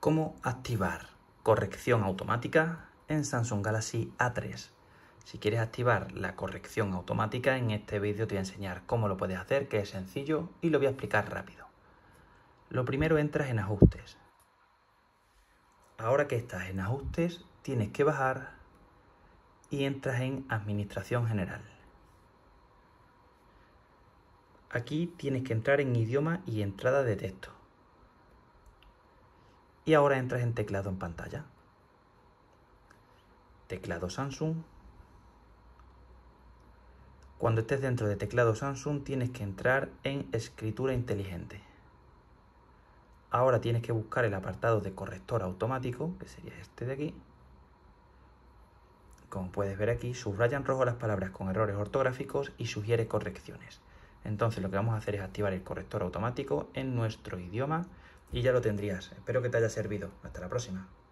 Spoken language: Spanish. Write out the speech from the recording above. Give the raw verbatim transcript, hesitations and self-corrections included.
cómo activar corrección automática en Samsung Galaxy A tres. Si quieres activar la corrección automática, en este vídeo te voy a enseñar cómo lo puedes hacer, que es sencillo y lo voy a explicar rápido. Lo primero, entras en ajustes. Ahora que estás en ajustes, tienes que bajar y entras en administración general. Aquí tienes que entrar en idioma y entrada de texto. Y ahora entras en teclado en pantalla. Teclado Samsung. Cuando estés dentro de teclado Samsung tienes que entrar en escritura inteligente. Ahora tienes que buscar el apartado de corrector automático, que sería este de aquí. Como puedes ver aquí, subraya en rojo las palabras con errores ortográficos y sugiere correcciones. Entonces lo que vamos a hacer es activar el corrector automático en nuestro idioma y ya lo tendrías. Espero que te haya servido. Hasta la próxima.